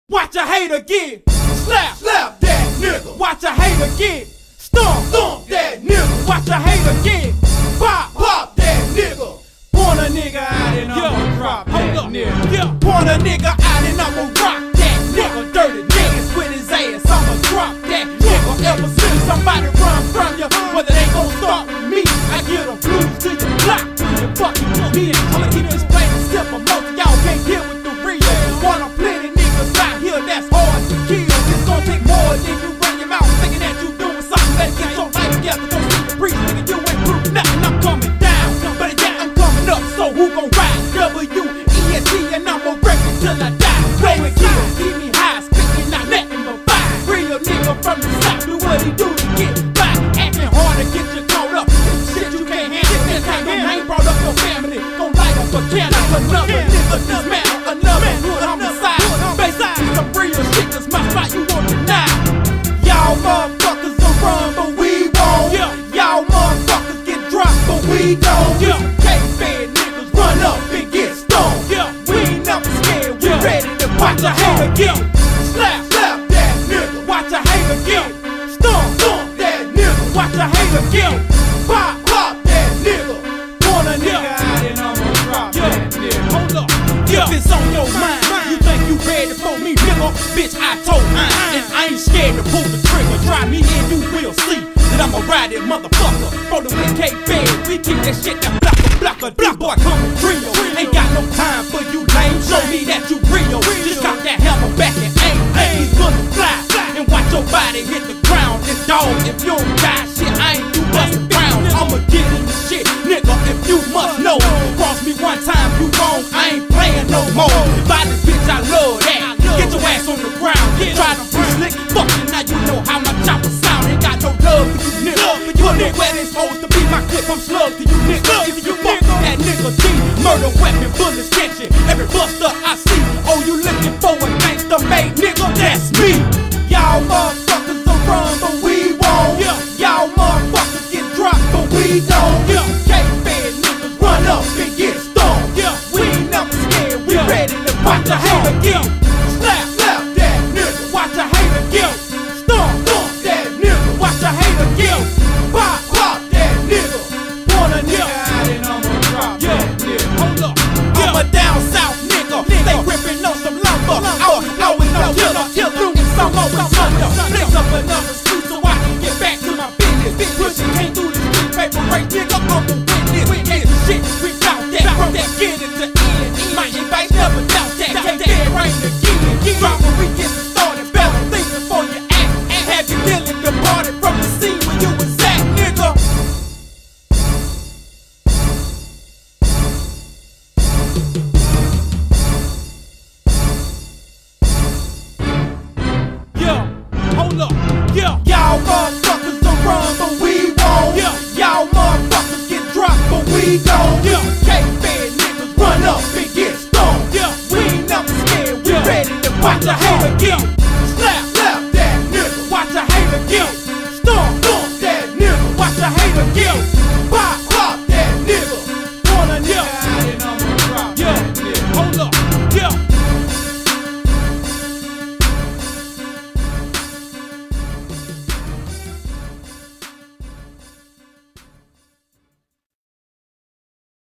Watch a hater get slap that nigga. Watch a hater get stomp that nigga. Watch a hater get pop that nigga. Point a nigga out and I'ma drop that nigga. Point a nigga out and I'ma rock that nigga. Dirty niggas with his ass, I'ma drop that nigga. Ever since somebody run from you, whether they gon' start with me, I get a blues to your block, to your fucking me. I'ma keep this plain and simple. Most of y'all can't deal with the real. Wanna plenty niggas out here that's hard to kill. It's gonna take more than you run your mouth thinking that you doing something. Better get your life together. Don't see the priest thinking you ain't proof nothing. I'm coming down, but yeah, I'm coming up. So who gon' ride? W-E-S-T and I'ma wreck it till I die. Go and keep me high, spitting out nothing but fire. Real nigga from the south, do what he do to get by. Acting hard to get you caught up. Shit you can't handle. This time your name brought up your family. Gon' light up a candle. Another nigga dismantle, another hood homicide. Basically some real shit, cause my spot you won't deny. Y'all motherfuckers will run, but we won't. Y'all motherfuckers get dropped, but we don't. K-Fed niggas run up and get stoned. We ain't never scared, we ready to watch a hater get slap that nigga. Watch a hater get stomp that nigga. Watch a hater get pop that nigga. Point a nigga out and I'ma drop that nigga. Hold up, if it's on your mind, you think you ready for me, nigga? Bitch, I told mine, and I ain't scared to pull the trigger. Try me and you will see that I'ma ride that motherfucker. For the win K-Fed, we keep that shit that blocker. D-boy coming trio. Ain't got no time for you lame. Show me that you real. Just got that hammer back and aim. Let these bullets fly and watch your body hit the ground. And dog, if you don't die, shit, I ain't you bustin' round. I'ma get in the shit, nigga, if you must know. Cross me one time, you wrong, I ain't playing no more. By this bitch, I love that. Get your ass on the ground. Try to be slick, fuck it, now you know how my chopper sound. Ain't got no love for you, nigga. Put it where it's supposed to be. My clip, I'm slug to you, nigga. If you fuck with that nigga G, murder weapon, bullets catching. Every buster I see. Oh, you looking for a gangster made nigga? That's me. Y'all motherfuckers will run, but we won't. Y'all motherfuckers get dropped, but we don't. K-Fed niggas run up and get stoned. We ain't never scared, we ready to watch a hater get slap that nigga. Watch a hater get stomp that nigga. Watch a hater get pop that nigga. Point a nigga out and I'ma drop that nigga. Hold up, I'm a down south nigga. They ripping on some lumber. Always no killer. Doing some always under. Place up another suit so I can get back to my business. Pushing came through the street paper race, nigga. I'm a witness. Shit, we bout that. From that beginning to end. My advice never doubt that. K-Fed right again. Drop when we get started. Better think before you act. Have you feeling departed from the scene where you was at, nigga? Hold up, y'all motherfuckers will run, but we won't. Y'all motherfuckers get dropped, but we don't. K-Fed niggas run up and get stoned. We ain't never scared, we ready to watch a